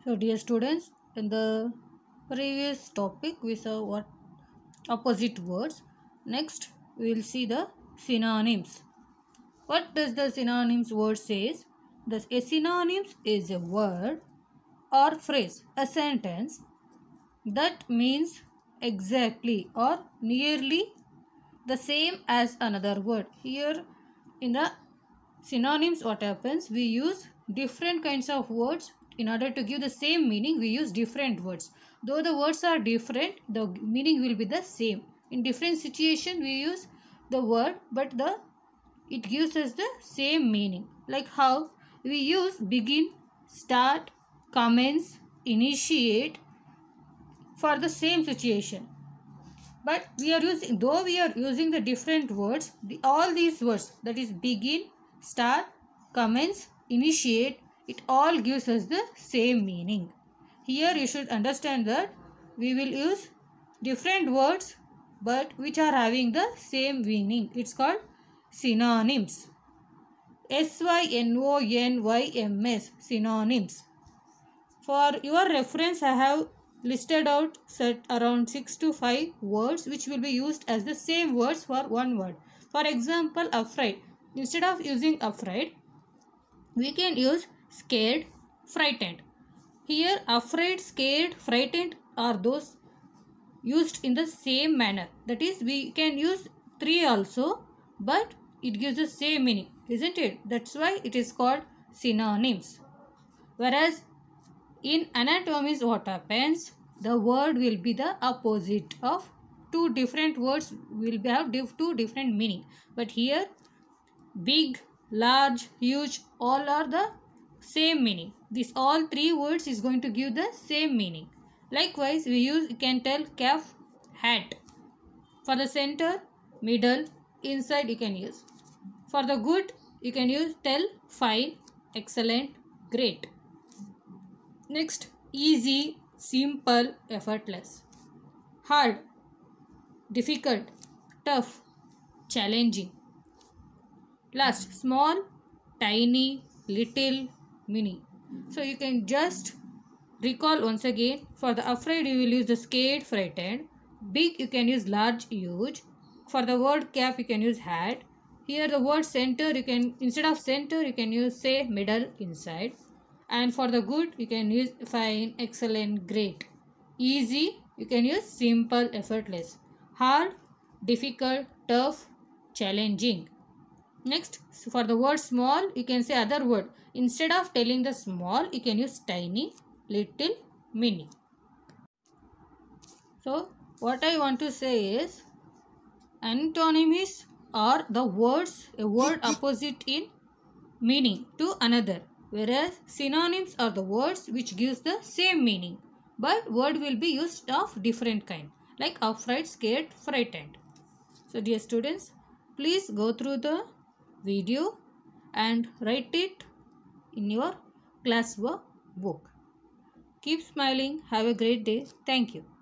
So dear students, in the previous topic we saw what opposite words. Next we will see the synonyms. What does the synonyms word says? A synonyms is a word or phrase, a sentence that means exactly or nearly the same as another word. Here in the synonyms, what happens, we use different kinds of words. In order to give the same meaning, we use different words. Though the words are different, the meaning will be the same. In different situation, we use the word, but it gives us the same meaning. Like how we use begin, start, commence, initiate for the same situation. But though we are using the different words, all these words, that is begin, start, commence, initiate, it all gives us the same meaning. Here you should understand that we will use different words but which are having the same meaning. It's called synonyms. synonyms, synonyms. For your reference, I have listed out set around 6 to 5 words which will be used as the same words for one word. For example, afraid. Instead of using afraid, we can use scared, frightened. Here, afraid, scared, frightened are those used in the same manner. That is, we can use 3 also, but it gives the same meaning, isn't it? That's why it is called synonyms. Whereas in anatomies, what happens? The word will be the opposite of two different words will have two different meaning. But here, big, large, huge, all are the same meaning. This all 3 words is going to give the same meaning. Likewise, you can tell calf, hat. For the center, middle, inside you can use. For the good, you can use tell, fine, excellent, great. Next, easy, simple, effortless. Hard, difficult, tough, challenging. Last, small, tiny, little, mini. So you can just recall once again. For the afraid, you will use the scared, frightened. Big, you can use large, huge. For the word cap, you can use hat. Here the word center, you can, instead of center, you can use say middle, inside. And for the good, you can use fine, excellent, great. Easy, you can use simple, effortless. Hard, difficult, tough, challenging. Next, for the word small, you can say other word. Instead of telling the small, you can use tiny, little, mini. So, what I want to say is, antonyms are the words, a word opposite in meaning to another. Whereas synonyms are the words which gives the same meaning, but word will be used of different kind, like afraid, scared, frightened. So dear students, please go through the video and write it in your classwork book. Keep smiling. Have a great day. Thank you.